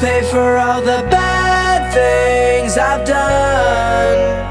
pay for all the bad things I've done.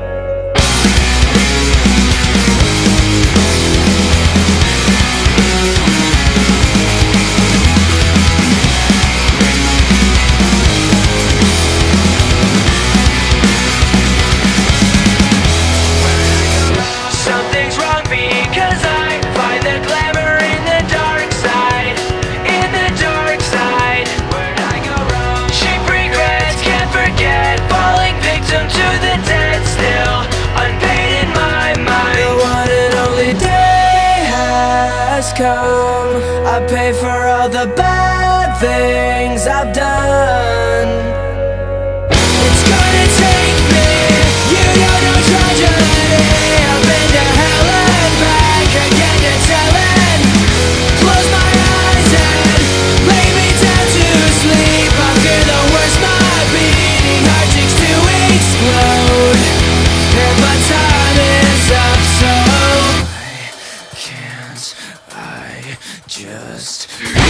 Something's wrong because I find the glamour in the dark side. In the dark side, where'd I go wrong? Cheap regrets, can't forget, falling victim to the dead. Still unpaid in my mind. The one and only day has come. I pay for all the bad things I've done. It's gonna take me, you don't know tragedy. I've been to hell and back again to tell it. Close my eyes and lay me down to sleep. I fear the worst, my beating heart takes to explode. And my time is up, so I just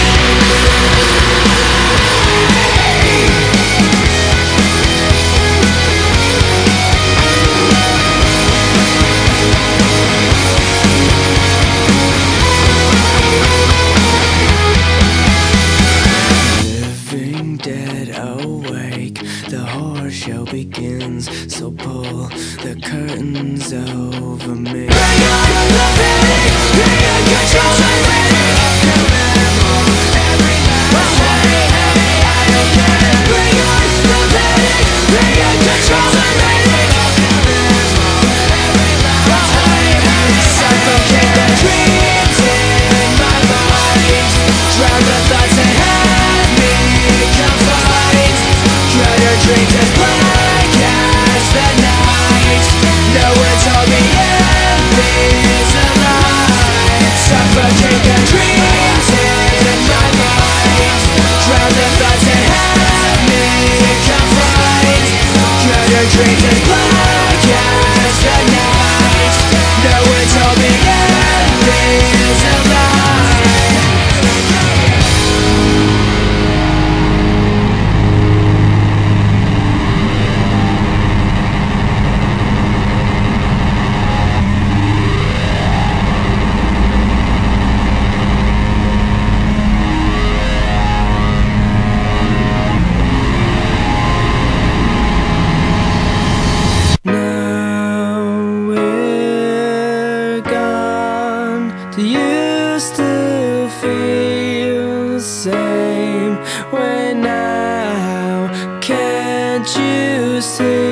living dead awake, the horror show begins. So pull the curtains over me. Bring on the panic, bring on control my panic. Every last day, I don't care. Bring on the panic, bring on control my panic. Every last day, suffocate the dreams in my mind. Drown the thoughts that have me confined. Cut your dreams as black as the night. No one told me Emil's alive. Suffocate the dreams in my mind. Drown the thoughts that have me confined. Cut your dreams as black as the night. No one told me Emil's alive. Now we're gone. Do you still feel the same way now? Can't you see?